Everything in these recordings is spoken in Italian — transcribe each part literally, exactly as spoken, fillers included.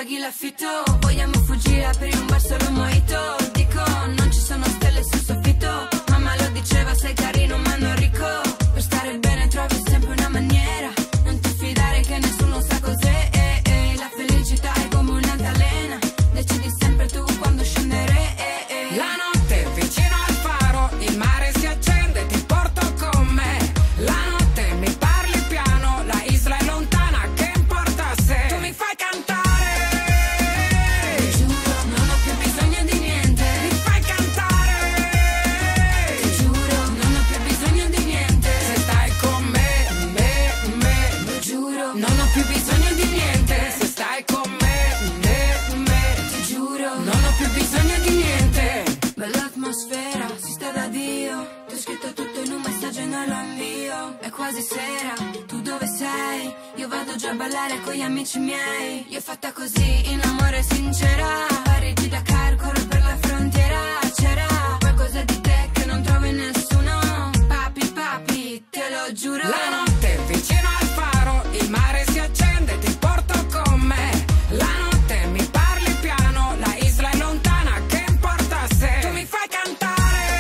paghi l'affitto. Vogliamo fuggire, aprire un bar solo mojito. Dico, non ci sono stelle sul soffitto. Mamma lo diceva, sei carino ma non ricco. Per stare bene trovi sempre una maniera. Non ti fidare che nessuno sa cos'è. eh, eh. La felicità è come un'altalena. Decidi sempre tu quando scendere. eh, eh. La notte vicino al faro, il mare si accende, ti porto con me. La notte mi parli piano, la isla è lontana, che importa se tu mi fai cantare. Ti giuro, non ho più bisogno di niente. Mi fai cantare. Ti giuro, non ho più bisogno di niente. Se stai con me, me, me. Lo giuro, Non ho più bisogno di niente. Se stai con me, me, me. ti giuro. Non ho più bisogno di niente. Bella atmosfera, si sta da Dio. Ti ho scritto tutto in un messaggio e non lo invio. È quasi sera, tu dove sei? Io vado già a ballare con gli amici miei. Io fatta così, in amore sincera. Parigi da Dakar, corro per la frontiera. C'era qualcosa di te che non trovo in nessuno. Papi, papi, te lo giuro. La notte vicino al faro, il mare si accende, ti porto con me. La notte mi parli piano, la isla è lontana, che importa se tu mi fai cantare.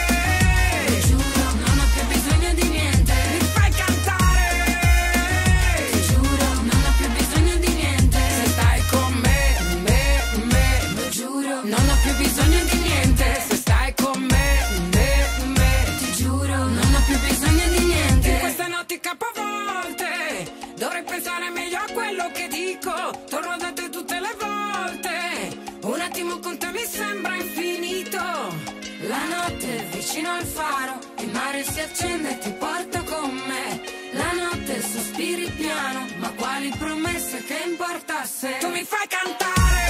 Ti giuro, non ho più bisogno di niente. Mi fai cantare. Ti giuro, non ho più bisogno di niente. Se stai con me, me, me. Lo giuro, Non ho più bisogno di niente. Se stai con me, me, me. ti giuro, non ho più bisogno di In niente. queste notti capovolte dovrei pensare meglio a quello che dico. Torno da te tutte le volte. Un attimo con te mi sembra infinito. La notte vicino al faro, il mare si accende e ti porto con me. La notte sospiri piano, ma quali promesse, che importa se Tu mi fai cantare.